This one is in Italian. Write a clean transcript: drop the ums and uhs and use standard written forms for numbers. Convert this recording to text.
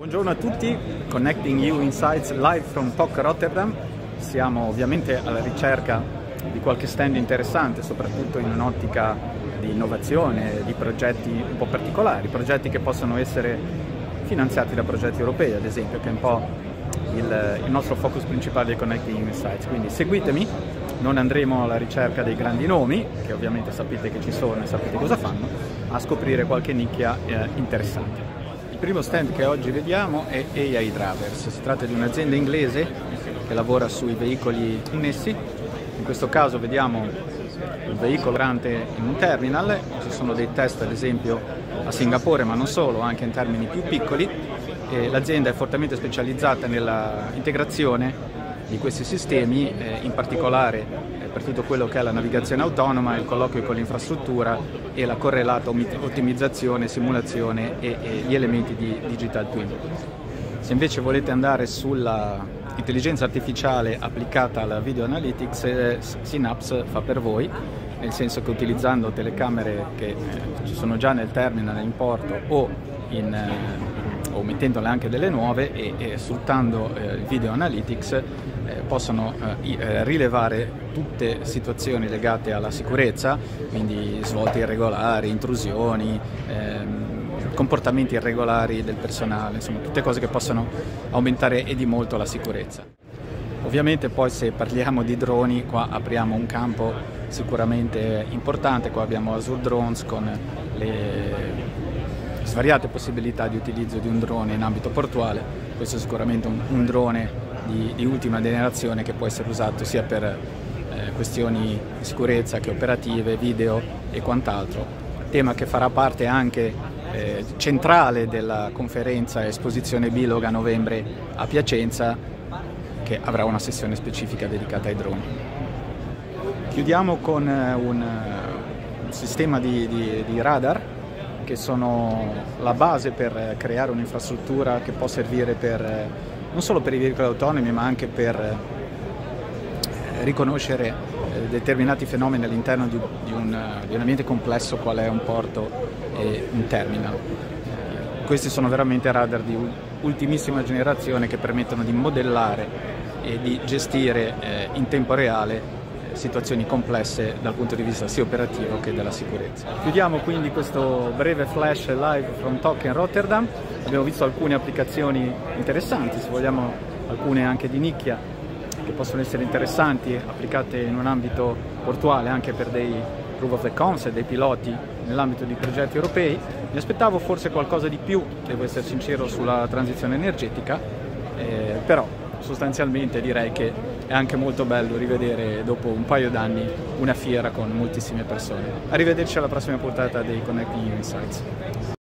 Buongiorno a tutti, Connecting You Insights live from TOC Rotterdam. Siamo ovviamente alla ricerca di qualche stand interessante, soprattutto in un'ottica di innovazione, di progetti un po' particolari, progetti che possono essere finanziati da progetti europei, ad esempio, che è un po' il nostro focus principale di Connecting You Insights. Quindi seguitemi, non andremo alla ricerca dei grandi nomi, che ovviamente sapete che ci sono e sapete cosa fanno, a scoprire qualche nicchia interessante. Il primo stand che oggi vediamo è AI Drivers. Si tratta di un'azienda inglese che lavora sui veicoli connessi. In questo caso vediamo il veicolo entrante in un terminal. Ci sono dei test ad esempio a Singapore, ma non solo, anche in termini più piccoli. L'azienda è fortemente specializzata nella integrazione di questi sistemi, in particolare per tutto quello che è la navigazione autonoma, il colloquio con l'infrastruttura e la correlata ottimizzazione, simulazione e gli elementi di digital twin. Se invece volete andare sulla intelligenza artificiale applicata alla video analytics, Synapse fa per voi, nel senso che utilizzando telecamere che ci sono già nel terminal in porto o mettendole anche delle nuove e sfruttando il video analytics possono rilevare tutte situazioni legate alla sicurezza, quindi svolte irregolari, intrusioni, comportamenti irregolari del personale, insomma tutte cose che possono aumentare e di molto la sicurezza. Ovviamente poi se parliamo di droni, qua apriamo un campo sicuramente importante. Qua abbiamo Azure Drones con le svariate possibilità di utilizzo di un drone in ambito portuale. Questo è sicuramente un drone di ultima generazione che può essere usato sia per questioni di sicurezza che operative, video e quant'altro. Tema che farà parte anche centrale della conferenza Esposizione Bilog a novembre a Piacenza, che avrà una sessione specifica dedicata ai droni. Chiudiamo con un sistema di radar che sono la base per creare un'infrastruttura che può servire non solo per i veicoli autonomi, ma anche per riconoscere determinati fenomeni all'interno di un ambiente complesso qual è un porto e un terminal. Questi sono veramente radar di ultimissima generazione che permettono di modellare e di gestire in tempo reale situazioni complesse dal punto di vista sia operativo che della sicurezza. Chiudiamo quindi questo breve flash live from TOC in Rotterdam. Abbiamo visto alcune applicazioni interessanti, se vogliamo alcune anche di nicchia, che possono essere interessanti, applicate in un ambito portuale anche per dei proof of the concept, dei piloti nell'ambito di progetti europei. Mi aspettavo forse qualcosa di più, devo essere sincero, sulla transizione energetica, però sostanzialmente direi che è anche molto bello rivedere dopo un paio d'anni una fiera con moltissime persone. Arrivederci alla prossima puntata dei Connecting You Insights.